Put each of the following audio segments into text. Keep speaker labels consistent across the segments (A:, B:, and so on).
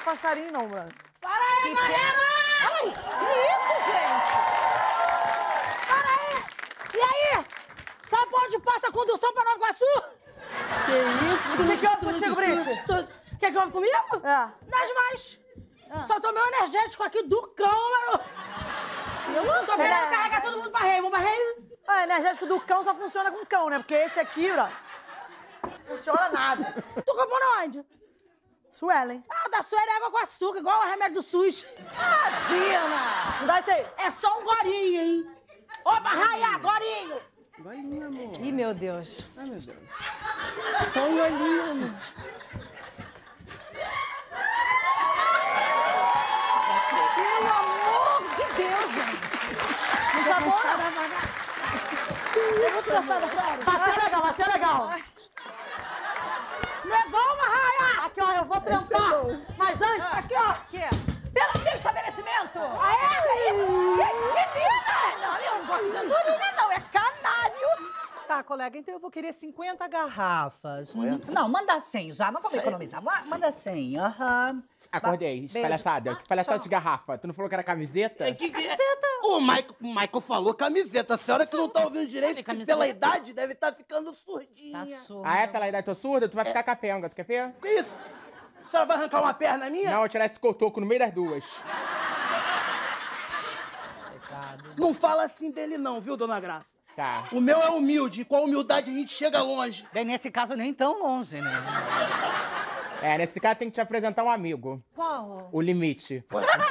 A: passarinho, não, mano.
B: Para aí, galera!
C: Ai, que isso, gente?
B: Para aí! E aí? Sabe pra onde passa a condução pra Nova Iguaçu?
A: Que isso? O que houve contigo, Brit?
B: Quer que houve comigo?
A: É.
B: Nas mais. Só tomei um energético aqui do cão, mano. Eu não tô querendo carregar todo mundo pra rei. Vamos pra rei?
A: Ah, energético do cão só funciona com cão, né? Porque esse aqui, ó, não funciona nada.
B: Tu comprou na onde?
A: Suelen.
B: Ah, da Sueli é água com açúcar, igual o remédio do SUS.
C: Imagina!
A: Não dá isso aí.
B: É só um gorinho, hein? Opa, raia, gorinho!
D: Golinho, amor.
C: Ih, meu Deus.
D: Ai, meu Deus. Só um golinho, amor.
C: Pelo amor de Deus, gente. Não tá bom, não?
B: Eu vou te passar, sério.
A: Bateu legal.
B: Não é bom, Marraia?
A: Aqui, ó, eu vou trampar. Mas antes...
B: Aqui, ó.
C: O quê? Pelo meu estabelecimento!
B: Aê!
C: Menina! Não, eu não gosto de andorinha, não. É canário.
E: Tá, colega, então eu vou querer 50 garrafas. Não, manda 100 já, não vamos economizar. Manda 100, aham.
F: Acordei,
E: Beijo.
F: palhaçada. Que palhaçada de garrafa. Tu não falou que era camiseta?
D: Camiseta? O Michael falou camiseta. A senhora que não tá ouvindo direito, que pela idade deve estar ficando surdinha.
E: Tá surdo.
F: Ah, é? Pela idade tô surda? Tu vai ficar capenga. Tu quer ver?
D: Que isso? A senhora vai arrancar uma perna minha?
F: Não, eu tirar esse cotoco no meio das duas.
D: Não fala assim dele não, viu, dona Graça?
F: Tá.
D: O meu é humilde, e com a humildade a gente chega longe.
E: Bem, nesse caso nem tão longe, né?
F: É, nesse caso tem que te apresentar um amigo.
E: Qual?
F: O Limite.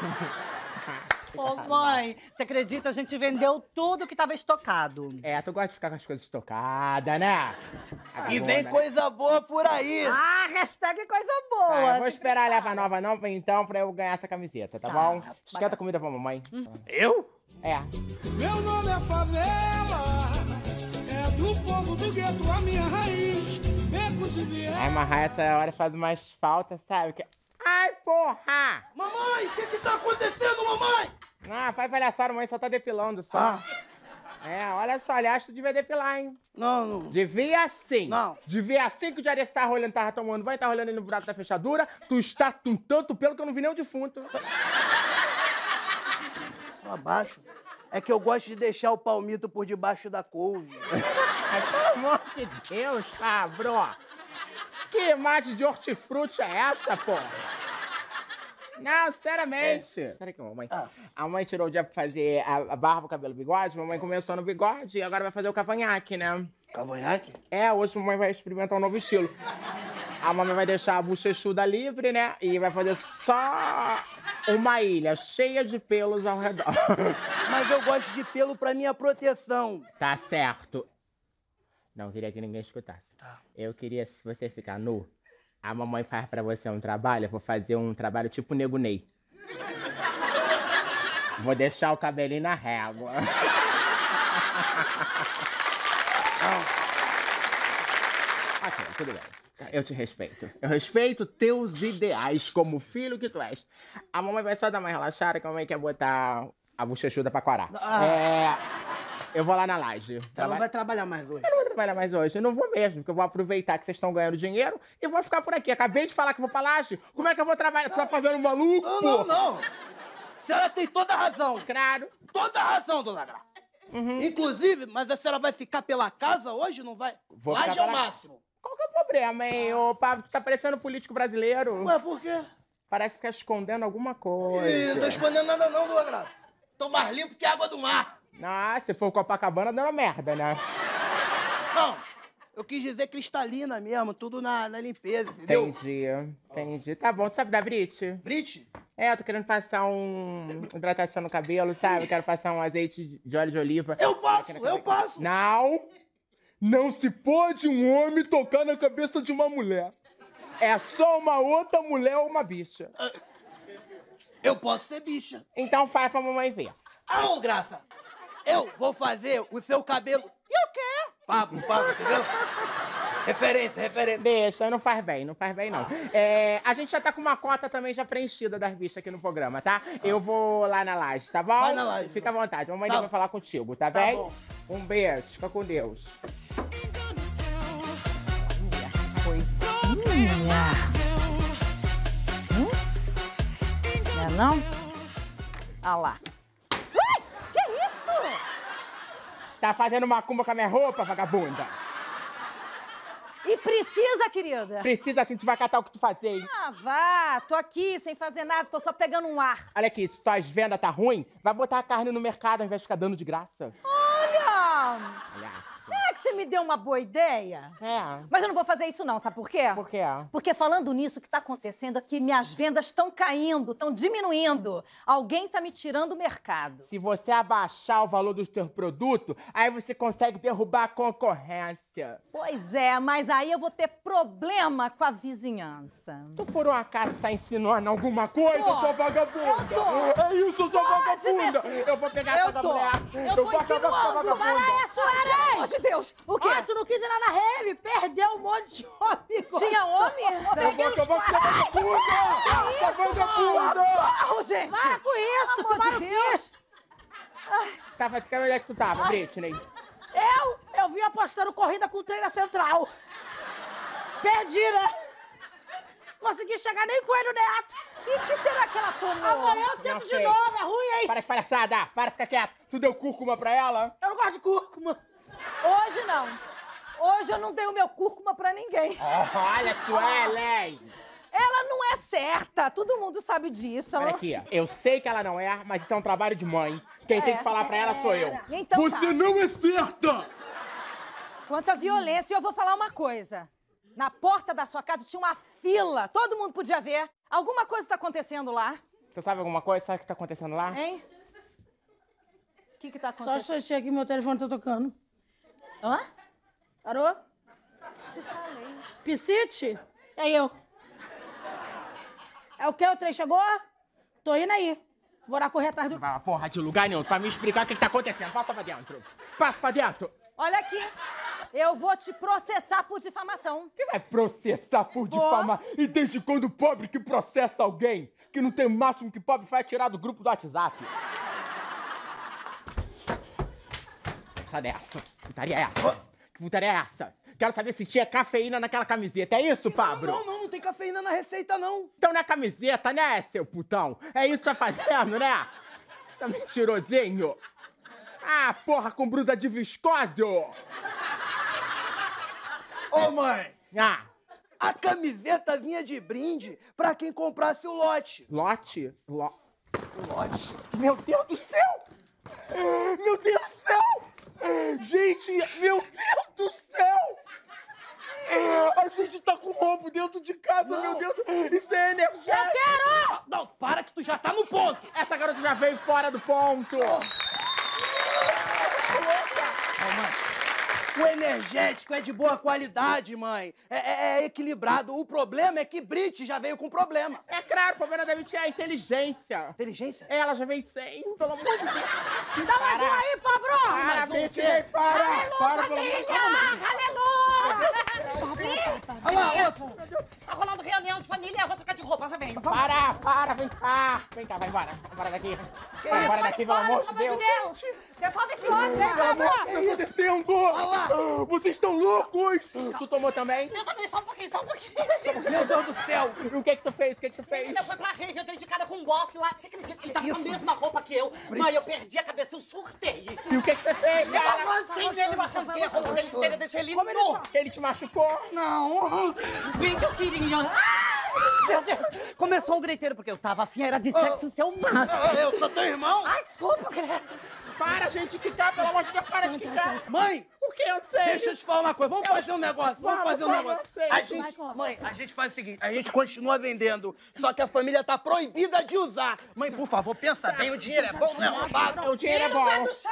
E: Ô, mãe, você acredita? A gente vendeu tudo que tava estocado.
F: É, tu gosta de ficar com as coisas estocadas, né?
D: E vem coisa boa por aí.
E: Ah, hashtag coisa boa.
F: Tá, eu vou esperar a leva nova não, então, pra eu ganhar essa camiseta, tá bom? Esquenta a comida pra mamãe.
D: Eu?
F: É.
G: Meu nome é Favela, é do povo do gueto, a minha raiz, becos e viés.
F: Ai, mas essa hora faz mais falta, sabe? Ai, porra!
D: Mamãe, o que tá acontecendo, mamãe?
F: Ah, pai palhaçada, mãe só tá depilando só.
D: Ah.
F: É, olha só, aliás, tu devia depilar, hein?
D: Não.
F: Devia sim.
D: Não.
F: Devia assim que o Diaresse tava olhando, tava tomando banho, tava olhando ali no buraco da fechadura. Tu está com tanto pelo que eu não vi nem o defunto.
D: Abaixo. É que eu gosto de deixar o palmito por debaixo da couve.
F: Ai, pelo amor de Deus, Fabro. Que imagem de hortifruti é essa, pô? Não, seriamente. Será que a mamãe? A mãe tirou o dia pra fazer a barba, o cabelo, o bigode. A mamãe começou no bigode e agora vai fazer o cavanhaque, né?
D: Cavanhaque?
F: É, hoje a mamãe vai experimentar um novo estilo. A mamãe vai deixar a bochechuda livre, né? E vai fazer só uma ilha cheia de pelos ao redor.
D: Mas eu gosto de pelo pra minha proteção.
F: Tá certo. Não queria que ninguém escutasse. Tá. Eu queria, se você ficar nu, a mamãe faz pra você um trabalho, eu vou fazer um trabalho tipo Nego Ney. Vou deixar o cabelinho na régua. Ok, tudo bem. Eu te respeito. Eu respeito teus ideais como filho que tu és. A mamãe vai só dar uma relaxada, que a mamãe quer botar a bochechuda pra corar. Eu vou lá na laje.
D: Você não vai trabalhar mais hoje?
F: Eu não vou trabalhar mais hoje. Eu não vou mesmo, porque eu vou aproveitar que vocês estão ganhando dinheiro e vou ficar por aqui. Acabei de falar que vou pra laje. Como é que eu vou trabalhar? Você tá fazendo maluco, pô?
D: Não. A senhora tem toda a razão.
F: Claro.
D: Toda a razão, dona Graça. Inclusive, mas a senhora vai ficar pela casa hoje, não vai?
F: Vou
D: Laje
F: ficar
D: é o
F: pela-
D: máximo.
F: Qual que é o problema, hein? Ô, Pablo, tu tá parecendo um político brasileiro.
D: Ué, por quê?
F: Parece que tá escondendo alguma coisa.
D: Ih, não tô escondendo nada não, dona Graça. Tô mais limpo que a água do mar.
F: Ah, se for Copacabana, deu uma merda, né?
D: Não, eu quis dizer cristalina mesmo, tudo na limpeza, entendeu?
F: Entendi. Tá bom, tu sabe da Brit?
D: Brit?
F: É, eu tô querendo passar hidratação no cabelo, sabe? Eu quero passar um azeite de óleo de oliva.
D: Eu passo.
F: Não se pode um homem tocar na cabeça de uma mulher. É só uma outra mulher ou uma bicha.
D: Eu posso ser bicha.
F: Então faz pra mamãe ver.
D: Ô, Graça, eu vou fazer o seu cabelo. E o quê? Papo, entendeu? Referência.
F: Deixa, não faz bem não. A gente já tá com uma cota também já preenchida das bichas aqui no programa, tá? Eu vou lá na laje, tá bom?
D: Vai na laje.
F: Fica à vontade, a mamãe
D: Tá.
F: vai falar contigo, tá bem?
D: bom.
F: Um beijo, fica com Deus.
C: Coisinha. Não é não? Ah lá. Ui, que isso?
F: Tá fazendo macumba com a minha roupa, vagabunda?
C: E precisa, querida?
F: Precisa assim, tu vai catar o que tu fazer, hein?
C: Ah, vá. Tô aqui sem fazer nada, tô só pegando um ar.
F: Olha aqui, se tuas vendas tá ruim, vai botar a carne no mercado ao invés de ficar dando de graça.
C: Olha!
F: Olha.
C: Será que você me deu uma boa ideia?
F: É.
C: Mas eu não vou fazer isso não, sabe por quê?
F: Por quê?
C: Porque falando nisso, o que tá acontecendo é que minhas vendas estão caindo, estão diminuindo. Alguém tá me tirando o mercado.
F: Se você abaixar o valor dos teus produtos, aí você consegue derrubar a concorrência.
C: Pois é, mas aí eu vou ter problema com a vizinhança.
F: Tu por um acaso tá ensinando alguma coisa,
C: Tô.
F: sua vagabunda?
C: Eu tô.
F: É isso, sua
C: Pode
F: vagabunda!
C: descer.
F: Eu vou pegar
C: Eu
F: essa
C: tô.
F: mulher!
C: Eu tô
F: vou acabar com essa
C: insinuando.
B: Para
F: vagabunda!
B: isso, Arém!
C: Pelo amor de Deus. O quê?
B: Ó, tu não quis ir lá na rave, perdeu um monte de homem.
C: Tinha homem?
F: Eu vou acabar com essa vagabunda! Essa vagabunda!
C: Barro, gente!
B: Para com isso,
C: Pelo amor
B: para
C: de
B: com
C: Deus.
B: isso.
F: Tava de onde é que tu tava, Britney?
B: Eu vim apostando corrida com o trem da Central. Perdi, né? Consegui chegar nem com ele no Neto.
C: O que será que ela tomou?
B: Amanhã eu tento
F: Não
B: de
F: sei.
B: novo, é ruim, hein?
F: Para de palhaçada! Para de ficar quieto! Tu deu cúrcuma pra ela?
B: Eu não gosto de cúrcuma.
C: Hoje não. Hoje eu não dei o meu cúrcuma pra ninguém.
F: Olha, Suelen!
C: Ela não é certa. Todo mundo sabe disso. Ela
F: Olha
C: não-
F: aqui, ó. Eu sei que ela não é, mas isso é um trabalho de mãe. Quem tem que falar pra ela sou eu.
C: Então tá.
D: não é certa!
C: Quanto à violência, eu vou falar uma coisa. Na porta da sua casa tinha uma fila. Todo mundo podia ver. Alguma coisa tá acontecendo lá,
F: Tu sabe alguma coisa? Sabe o que tá acontecendo lá?
C: hein? O que tá
B: Só
C: acontecendo?
B: achei aqui, meu telefone tá tocando.
C: Hã?
B: Parou?
C: Te falei.
B: Piscite? É eu. É o quê? O trem chegou? Tô indo aí. Vou lá correr atrás do...
F: Vai, porra, de lugar nenhum. Tu vai me explicar o que tá acontecendo. Passa pra dentro. Passa pra dentro.
C: Olha aqui. Eu vou te processar por difamação.
F: Quem vai processar por
C: Vou.
F: difamar? E desde quando pobre que processa alguém? Que não tem o máximo que pobre vai tirar do grupo do WhatsApp. Sai dessa. Que putaria é essa? Que putaria é essa? Quero saber se tinha cafeína naquela camiseta. É isso, Pablo?
D: Não tem cafeína na receita, não.
F: Então não é camiseta, né, seu putão? É isso que tá fazendo, né? Seu mentirosinho. Ah, porra, com brusa de viscose.
D: Ô, mãe,
F: Ah,
D: a camiseta vinha de brinde pra quem comprasse o lote.
F: lote?
D: Lote?
F: Meu Deus do céu! Meu Deus do céu! Gente, meu Deus do céu! A gente tá com roubo dentro de casa, meu Deus! Isso é energético!
D: Não, para que tu já tá no ponto.
F: Essa garota já veio fora do ponto!
D: O energético é de boa qualidade, mãe. É equilibrado. O problema é que Brit já veio com problema.
F: É claro, o problema da Brit é a inteligência.
D: Inteligência?
F: Ela já veio sem, pelo amor de Deus.
B: Me dá mais um aí, Pablo!
F: Para, Brit, para! Para, pelo amor de Deus.
D: Olha lá,
C: Tá rolando reunião de família, eu vou trocar de roupa, já vem.
F: Para, vem cá. Vem cá, vai embora. Vai embora daqui. Vai embora daqui, pelo amor de Deus.
C: Devolve esse homem.
F: Pelo amor, o que tá acontecendo? Vocês estão loucos! Tu tomou também?
C: Eu também, só um pouquinho.
D: meu Deus do céu.
F: E o que que tu fez? O que que tu fez?
C: Eu fui pra rave, eu dei de cara com um bofe lá. Você acredita que ele tava com a
D: Isso.
C: mesma roupa que eu? Mãe, eu perdi a cabeça, eu surtei.
F: E o que que você fez,
C: Eu
F: cara?
C: avancei nele, eu arranquei a roupa dele inteira, deixei ele nu.
F: Ele te machucou?
C: Não, bem que eu queria. Ai, meu Deus. Começou um griteiro, porque eu tava afim, era de sexo selvagem.
D: Eu sou teu irmão.
C: Ai, desculpa, credo.
F: Para, gente, quicar, pelo amor de Deus, para de quicar.
D: Mãe,
F: O que? Eu não sei.
D: deixa eu te falar uma coisa. Vamos fazer um negócio. Vamos fazer um
F: vamos,
D: negócio.
F: eu sei.
D: A gente, mãe, a gente faz o seguinte. A gente continua vendendo. Só que a família tá proibida de usar. Mãe, por favor, pensa bem. O dinheiro é bom, não é roubado.
F: O dinheiro é bom.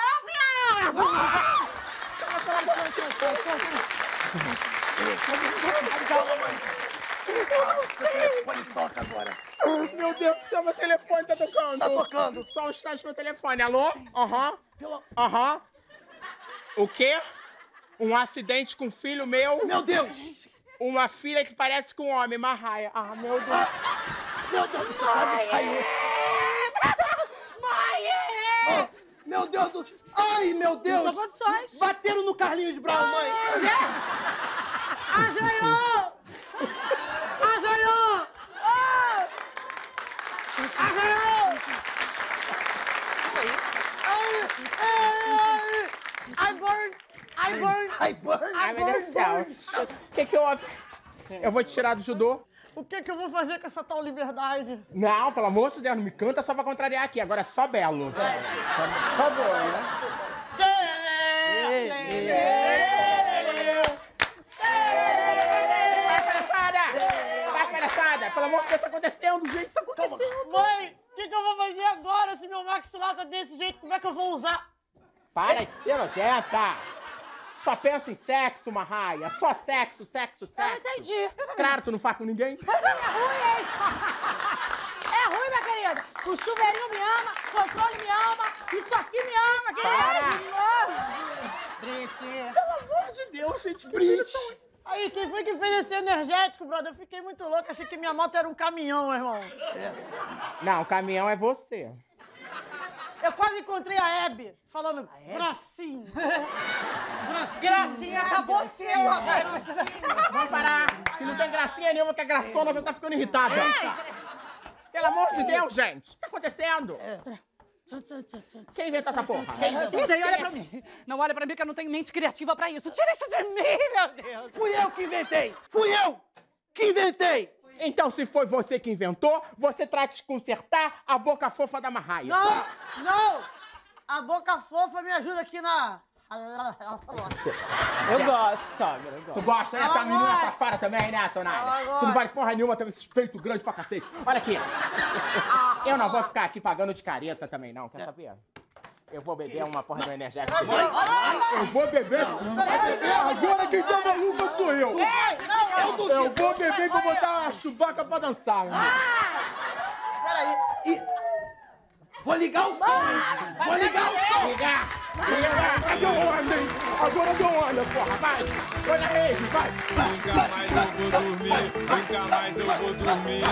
D: Calma, mãe. O telefone toca agora.
F: Meu Deus do céu, meu telefone tá tocando.
D: Tá tocando.
F: Só um instante, meu telefone. Alô? Aham.
D: Pelo-
F: Aham. O quê? Um acidente com um filho meu?
D: Meu Deus.
F: Uma filha que parece com um homem, Marraia. Ah, meu Deus.
D: Meu Deus do céu. Caiu.
C: Mãe!
D: Meu Deus do céu. Ai, meu Deus.
B: Não tô condições.
D: Bateram no Carlinhos Brown, mãe.
B: Arranhou! Arranhou!
A: I burn!
F: Ai, meu Deus do céu. O que houve? Eu vou te tirar do judô.
A: O que eu vou fazer com essa tal liberdade?
F: Não, pelo amor de Deus, não me canta só pra contrariar aqui. Agora é só belo. Só boa, né? Vai, palhaçada! Pelo amor de Deus, tá acontecendo, gente, isso tá acontecendo.
A: Mãe, o que eu vou fazer agora se meu maxilar tá desse jeito? Como é que eu vou usar?
F: Para de ser nojenta! Só pensa em sexo, Marraia. Só sexo, sexo,
B: Eu não
F: sexo.
B: entendi.
F: Claro, tu não faz com ninguém?
B: É ruim, hein? É ruim, minha querida. O chuveirinho me ama, o controle me ama, isso aqui me ama.
F: Para!
E: Brit.
F: Pelo amor de Deus, gente, que filhos são...
A: Aí, quem foi que fez esse energético, brother? Eu fiquei muito louco, achei que minha moto era um caminhão, meu irmão.
F: Não, o caminhão é você.
A: Eu quase encontrei a Hebe, falando gracinha.
E: Gracinha, tá você, Marraia.
F: Vamos parar! Se não tem gracinha nenhuma, que a graçona já tá ficando irritada. Pelo amor de Deus, gente! O que tá acontecendo? Quem inventou essa porra?
E: Não olha pra mim. Não olha pra mim que eu não tenho mente criativa pra isso. Tira isso de mim, meu Deus.
D: Fui eu que inventei! Fui eu que inventei!
F: Então, se foi você que inventou, você trata de consertar a boca fofa da Marraia.
A: Não! A boca fofa me ajuda aqui na...
E: Eu gosto, sogra, eu
F: Tu
E: gosto.
F: gosta, né?
A: Ela
F: Tá menina
A: gosta.
F: safada também, né, Sonária?
A: Ela
F: Tu não
A: gosta.
F: vale porra nenhuma, tem esse peito grande pra cacete. Olha aqui. Eu não vou ficar aqui pagando de careta também, não. Quer saber? Eu vou beber uma porra do energético. Eu vou beber. Agora quem tá maluco sou eu. Eu vou beber e vou botar a Chewbacca pra dançar.
A: Peraí.
D: Vou ligar o som, hein? Vou ligar o som!
F: Ligar! Deu onda, hein? Agora deu onda, porra. Vai! Olha mesmo, vai!
G: Nunca mais eu vou dormir, nunca mais eu vou dormir.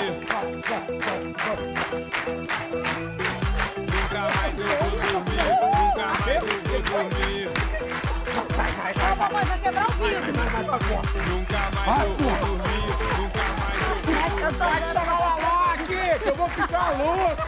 G: Nunca mais eu vou dormir, nunca mais eu vou dormir.
B: Papai vai quebrar o vidro.
G: Nunca mais eu vou dormir, nunca mais eu vou dormir.
F: Vai chamar o Alok, que eu vou ficar louco!